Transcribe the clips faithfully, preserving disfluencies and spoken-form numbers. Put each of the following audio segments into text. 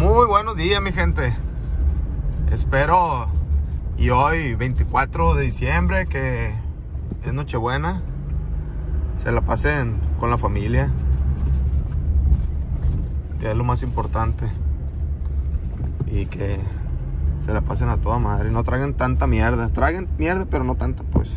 Muy buenos días, mi gente. Espero y hoy veinticuatro de diciembre, que es Nochebuena, se la pasen con la familia, que es lo más importante, y que se la pasen a toda madre. No traigan tanta mierda. Traigan mierda, pero no tanta, pues.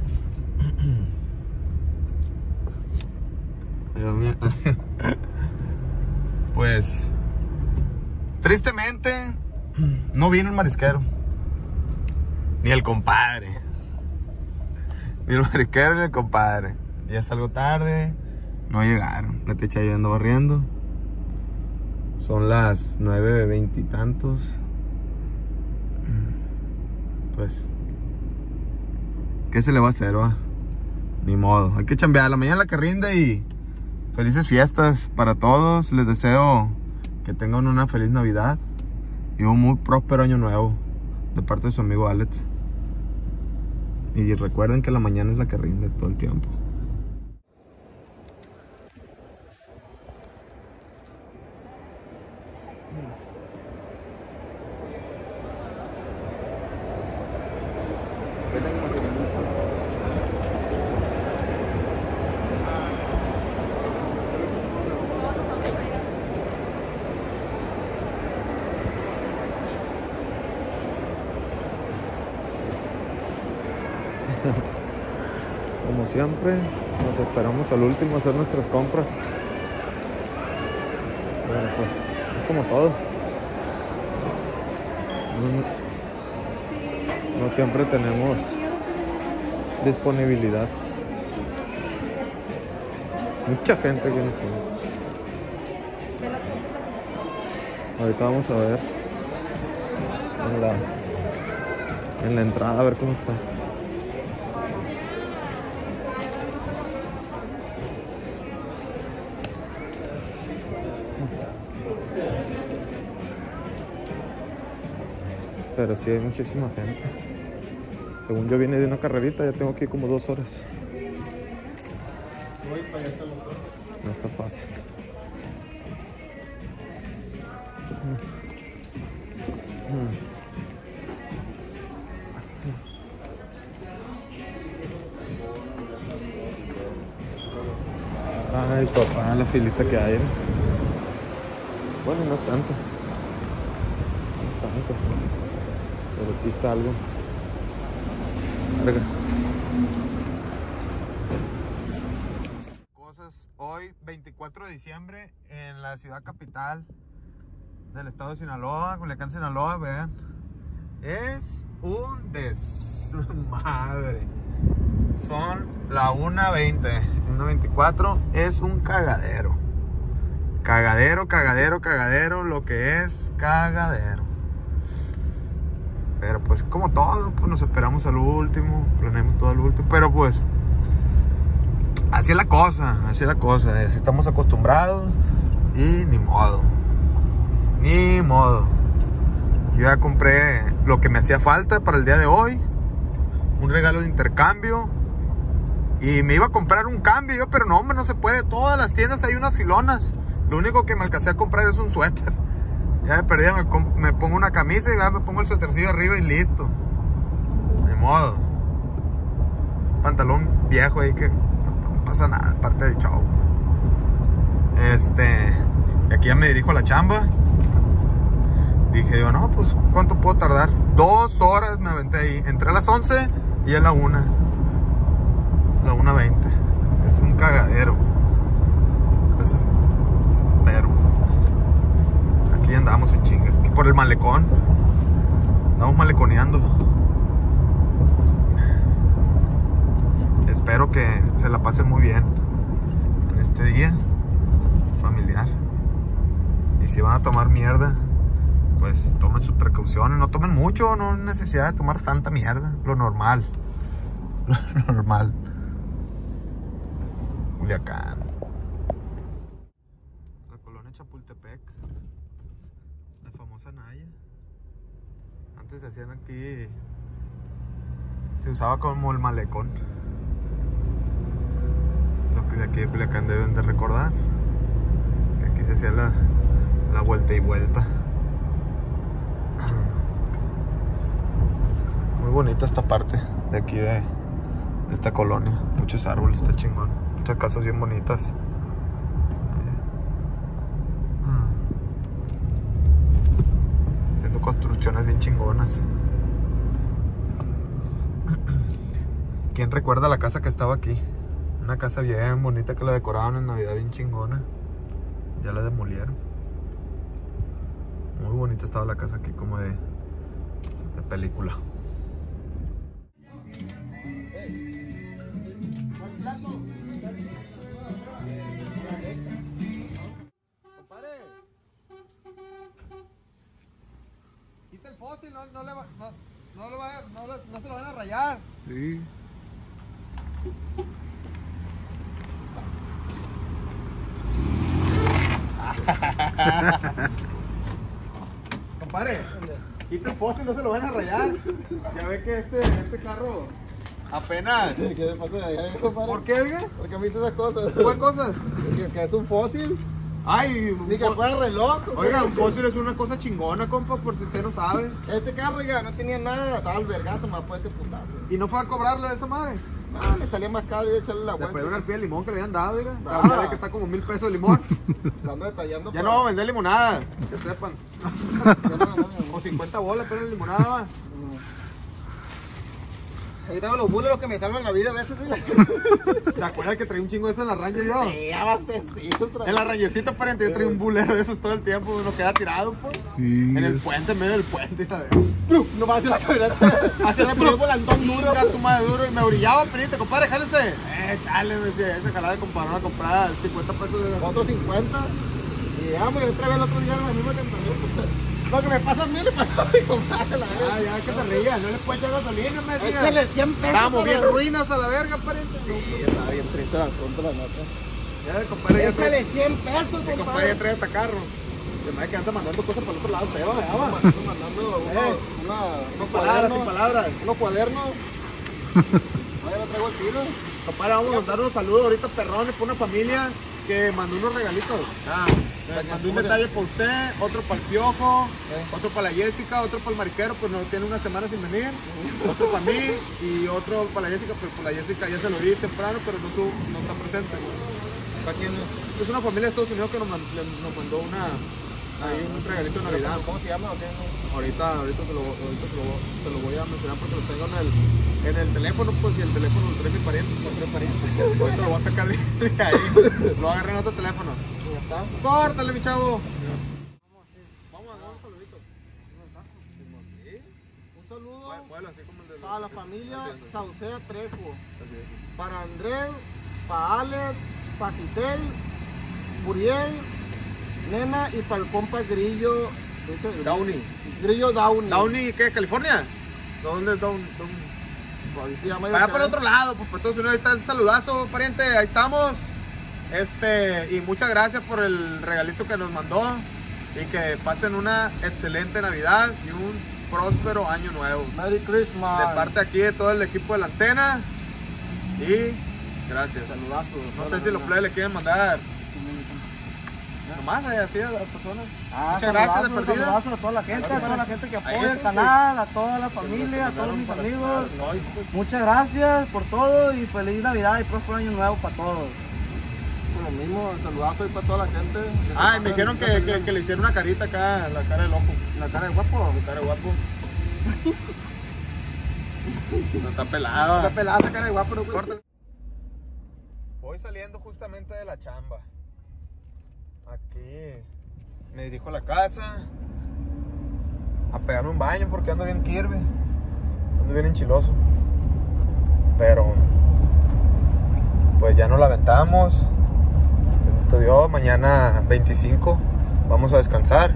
Pues tristemente no vino el marisquero, ni el compadre, ni el marisquero ni el compadre. Ya salgo tarde, no llegaron. La techa yo ando barriendo. Son las nueve veinte y tantos. Pues, ¿qué se le va a hacer, va? Ni modo, hay que chambear. La mañana la que rinde. Y felices fiestas para todos. Les deseo que tengan una feliz Navidad y un muy próspero año nuevo de parte de su amigo Alex. Y recuerden que la mañana es la que rinde todo el tiempo. Como siempre, nos esperamos al último a hacer nuestras compras. Bueno, pues es como todo. No, no siempre tenemos disponibilidad. Mucha gente que nos sigue. Ahorita vamos a ver en la, en la entrada, a ver cómo está. Pero sí hay muchísima gente. Según yo vine de una carrerita, ya tengo que ir como dos horas. No está fácil. Ay, papá, la filita que hay, ¿eh? Bueno, no es tanto. No es tanto. Pero sí está algo. Verga. Cosas hoy, veinticuatro de diciembre, en la ciudad capital del estado de Sinaloa, Culiacán, Sinaloa, vean. Es un desmadre. Son la una veinte, una veinticuatro, es un cagadero. Cagadero, cagadero, cagadero, lo que es cagadero. Pero pues como todo, pues nos esperamos al último, planeamos todo al último. Pero pues, así es la cosa, así es la cosa. Estamos acostumbrados y ni modo. Ni modo. Yo ya compré lo que me hacía falta para el día de hoy. Un regalo de intercambio. Y me iba a comprar un cambio yo, pero no, hombre, no se puede. Todas las tiendas hay unas filonas. Lo único que me alcancé a comprar es un suéter. Ya me perdí, me, me pongo una camisa y ya me pongo el suétercillo arriba y listo. Ni modo. Pantalón viejo ahí que no, no pasa nada, parte del show. Este, y aquí ya me dirijo a la chamba. Dije yo, no, pues, ¿cuánto puedo tardar? Dos horas me aventé ahí. Entré a las once y a la una. La una veinte. Es un cagadero. Es, pero aquí andamos en chinga. Aquí por el malecón. Andamos maleconeando. Espero que se la pasen muy bien en este día familiar. Y si van a tomar mierda, pues tomen sus precauciones. No tomen mucho, no hay necesidad de tomar tanta mierda. Lo normal. Lo normal. Culiacán. La colonia Chapultepec. La famosa Naya. Antes se hacían aquí, se usaba como el malecón. Los que de aquí de Culiacán deben de recordar que aquí se hacía la, la vuelta y vuelta. bonita esta parte de aquí de, de esta colonia. Muchos árboles, está chingón. Muchas casas bien bonitas. Haciendo construcciones bien chingonas. ¿Quién recuerda la casa que estaba aquí? Una casa bien bonita que la decoraban en Navidad, bien chingona. Ya la demolieron. Muy bonita estaba la casa aquí, como de, de película. Quita el fósil, no, no, le va, no, no, le vaya, no, le, no se lo van a rayar. Sí. Compadre, quita el fósil, no se lo van a rayar. Ya ve que este, este carro apenas. ¿Qué te pasa de allá, compadre? ¿Por qué, oiga? Porque me hizo esas cosas. ¿Cuál cosa? Que, que es un fósil. Ay, un Ni que fó- fuera reloj. Oiga, un fósil es una cosa chingona, compa, por si usted no sabe. Este carro ya no tenía nada, estaba al vergazo, más puede que putazo. ¿Y no fue a cobrarle a esa madre? Ah, me salía más caro y echarle la Le vuelta. pegó el pie de limón que le habían dado, oiga. Ah. Ya ve que está como mil pesos de limón. Lo ando detallando. Ya para- no vamos a vender limonada, que sepan. Ya no, no, no. O cincuenta bolas, pero la limonada va. Ahí tengo los bules los que me salvan la vida a veces. ¿Te acuerdas que traía un chingo de eso en la Ranger yo? Sí, abastecido. En la Rangercita, aparente, yo traía un bulero de esos todo el tiempo, nos queda tirado, pues. Sí. En el puente, en medio del puente, ¿sabes? No me hace la camioneta. Hacía el la primer volantón duro. Chinga tu madre duro y me brillaba, pendiente, compadre, jálese. Eh, chale, me decía, ese jalada de comprar una comprada, cincuenta pesos de Otros cincuenta. Y llegamos y otra vez el otro día en la misma camioneta. Lo que me pasa a mí le pasa a mi compadre, la verdad. Ah, ya que se reía, no le puede echar gasolina, me decía. Échale cien pesos. Estábamos bien para- ruinas a la verga, pariente. Sí, estaba bien triste la contra la nota. Ya, el compadre ya Échale trae, cien pesos, el compadre ya compadre. trae hasta carro. Se me que anda mandando cosas para el otro lado, te va, ya va. Estoy mandando unos, una, unos Palabras sin cuadernos. palabras. Unos cuadernos. Ahora lo traigo el tiro. Compadre, vamos a mandar unos saludos ahorita perrones por una familia que mandó unos regalitos. Ah, mandó un detalle para usted, otro para el Piojo, otro para la Jessica, otro para el Mariquero, pues no tiene una semana sin venir, otro para mí y otro para la Jessica, pero pues la Jessica ya se lo di temprano, pero no, estuvo- no está presente. ¿Para quién? Es una familia de Estados Unidos que nos, man- le- nos mandó una, ahí un regalito de Navidad. ¿Cómo se llama o qué? Ahorita, ahorita, se lo, ahorita se, lo, se lo voy a mencionar porque lo tengo en el, en el teléfono, pues si el teléfono lo trae mi pariente, no trae pariente. Ahorita lo voy a sacar de, de ahí, lo agarré en otro teléfono. Ya está. Córtale, mi chavo. Vamos a dar un saludito. Un saludo Bueno, así como el de para la familia Sauceda Trejo. Para Andrés, para Alex, para Giselle, Muriel, Nena y para el compa Grillo. Ese, Downey. Grillo Downey. Downey, ¿qué? ¿California? ¿Dónde es Downey? Ahí se llama. Vaya por otro lado, pues para Estados Unidos, ahí está el saludazo, pariente, ahí estamos. Este, y muchas gracias por el regalito que nos mandó. Y que pasen una excelente Navidad y un próspero año nuevo. Merry Christmas. De parte aquí de todo el equipo de la antena. Y gracias. Saludazo. No sé si los plebes le quieren mandar nomás eh, así a las personas. Ah, Muchas gracias de saludazo, perdida. saludazo a toda la gente, a toda la gente que Ahí apoya el es, canal, a toda la familia, a todos mis amigos. Muchas gracias por todo y feliz Navidad y próspero año nuevo para todos. Lo mismo, saludazo ahí para toda la gente. Ay, me dijeron que, que, que le hicieron una carita acá, la cara de loco. La cara de guapo. La cara de guapo. No está pelada. Está pelada esa cara de guapo, no Córtale. Voy saliendo justamente de la chamba. Aquí me dirijo a la casa a pegarme un baño porque ando bien Kirby. Ando bien enchiloso. Pero pues ya no la aventamos. Bendito Dios, mañana veinticinco vamos a descansar.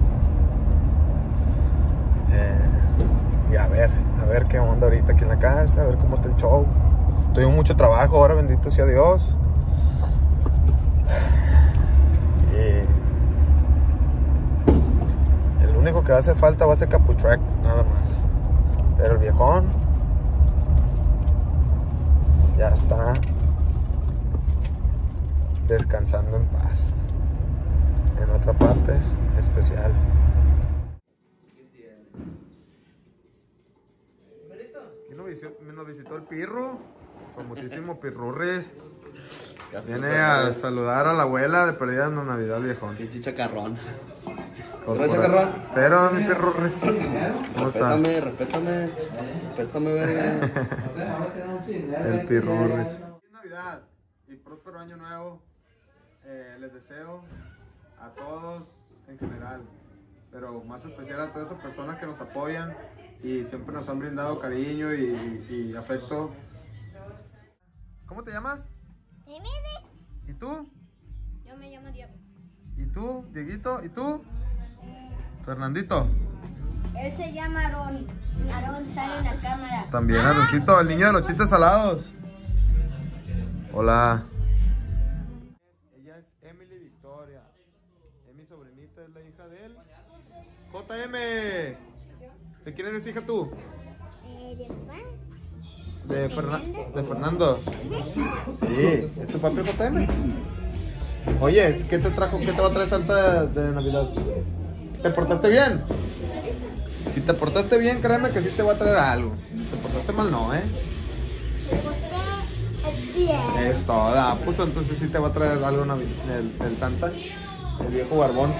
Eh, y a ver, a ver qué onda ahorita aquí en la casa, a ver cómo está el show. Tuvimos mucho trabajo ahora, bendito sea Dios. Y el único que va a hacer falta va a ser Caputrack, nada más. Pero el viejón ya está descansando en paz en otra parte especial. ¿Quién lo visitó, nos visitó el Pirro, famosísimo Pirrurris. Viene a saludar a la abuela de perdida en Navidad, viejón. Pinche chacarrón. ¿Hola, chacarrón? Pero, mi Pirrurris. ¿Cómo está? Respétame, respétame. Respétame, verga. El Pirrurris. Feliz Navidad y próspero año nuevo. Eh, les deseo a todos en general, pero más especial a todas esas personas que nos apoyan y siempre nos han brindado cariño y, y afecto. ¿Cómo te llamas? Emily. ¿Y tú? Yo me llamo Diego. ¿Y tú, Dieguito? ¿Y tú? Fernandito. Él se llama Aarón. Aarón sale en la cámara. También Aaroncito, el niño de los chistes salados. Hola. Ella es Emily Victoria. Es mi sobrinita, es la hija de él. J M. ¿De quién eres hija tú? Eh, ¿De Juan? De, Ferna de Fernando. Sí, ¿es tu papi J M? Oye, ¿qué te trajo? ¿Qué te va a traer Santa de Navidad? ¿Te portaste bien? Si te portaste bien, créeme que sí te va a traer algo. Si te portaste mal, no, ¿eh? Me porté bien. Es toda. Pues entonces sí te va a traer algo del, del Santa. El viejo barbón.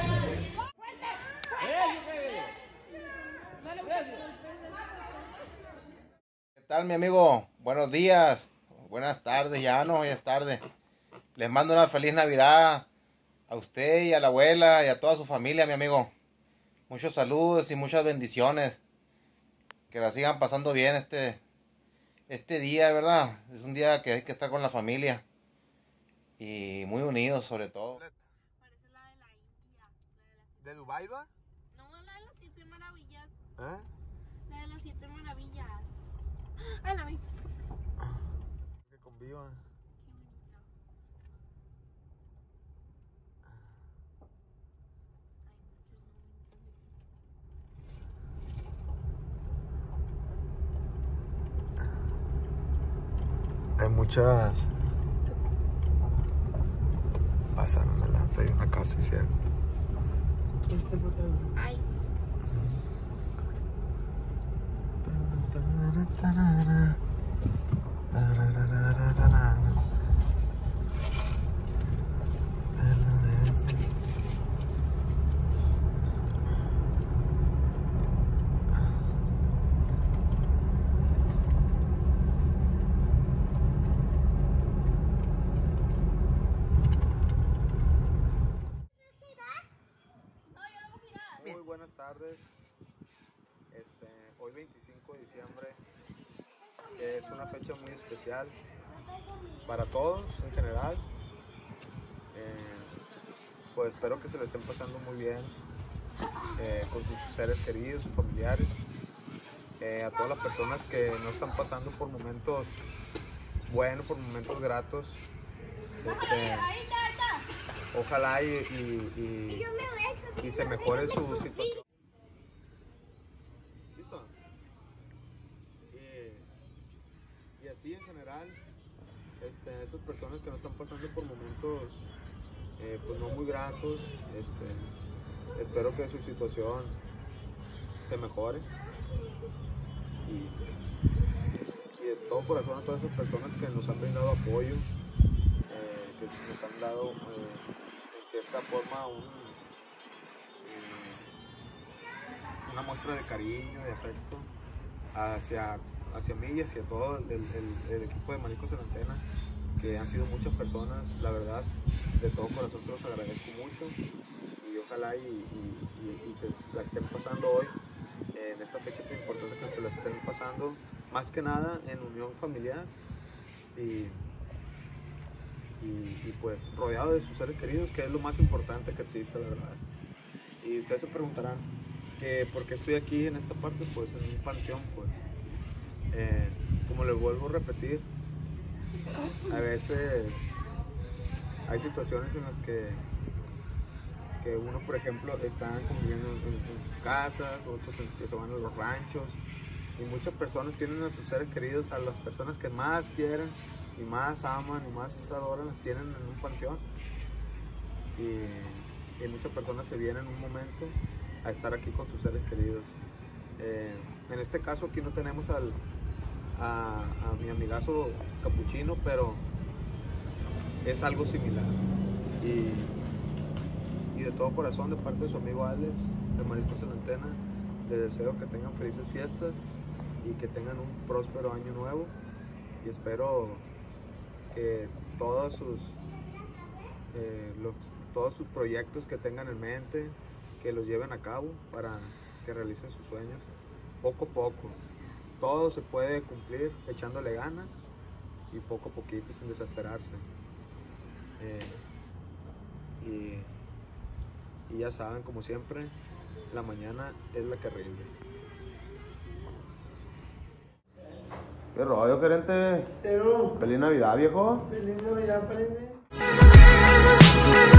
¿Qué tal, mi amigo? Buenos días, buenas tardes, ya no, ya es tarde. Les mando una feliz Navidad a usted y a la abuela y a toda su familia, mi amigo. Muchos saludos y muchas bendiciones. Que la sigan pasando bien este, este día, ¿verdad? Es un día que hay que estar con la familia y muy unidos, sobre todo. Parece la de la India. La de, ¿De Dubái va? no, la de las siete maravillas. ¿Eh? La de las siete maravillas. Ay, la vi. Que conviva. Qué bonita. Hay muchas. Pasaron de lanza, hay una casa, hicieron. Ay. Muy buenas tardes. Este, hoy veinticinco de diciembre es una fecha muy especial para todos en general. Eh, pues espero que se le estén pasando muy bien eh, con sus seres queridos, sus familiares. Eh, a todas las personas que no están pasando por momentos buenos, por momentos gratos. Este, ojalá y, y, y, y se mejore su situación. ¿Listo? Y, y así en general, este, esas personas que no están pasando por momentos eh, pues no muy gratos, este, espero que su situación se mejore. Y, y de todo corazón a todas esas personas que nos han brindado apoyo, eh, que nos han dado eh, en cierta forma un, eh, una muestra de cariño, de afecto hacia, hacia mí y hacia todo el, el, el equipo de Manicos en Antena, que han sido muchas personas, la verdad, de todo corazón se los agradezco mucho y ojalá y, y, y, y se la estén pasando hoy en esta fecha tan importante, que se la estén pasando más que nada en unión familiar y, y, y pues rodeado de sus seres queridos, que es lo más importante que existe, la verdad. Y ustedes se preguntarán que por qué estoy aquí en esta parte, pues en un panteón, pues eh, como les vuelvo a repetir, a veces hay situaciones en las que que uno, por ejemplo, están conviviendo en, en, en sus casas, otros en, que se van a los ranchos, y muchas personas tienen a sus seres queridos, a las personas que más quieren y más aman y más adoran, las tienen en un panteón, y, y muchas personas se vienen un momento a estar aquí con sus seres queridos. Eh, en este caso aquí no tenemos al, a, a mi amigazo Capuchino, pero es algo similar. Y, y de todo corazón, de parte de su amigo Alex, de Mariscos en la Antena, les deseo que tengan felices fiestas y que tengan un próspero año nuevo. Y espero que todos sus, eh, los, todos sus proyectos que tengan en mente, que los lleven a cabo para que realicen sus sueños poco a poco. Todo se puede cumplir echándole ganas y poco a poquito, sin desesperarse. Eh, y, y ya saben, como siempre, la mañana es la que rinde. ¿Qué rollo, gerente? Pero, Feliz Navidad, viejo. feliz Navidad, prende.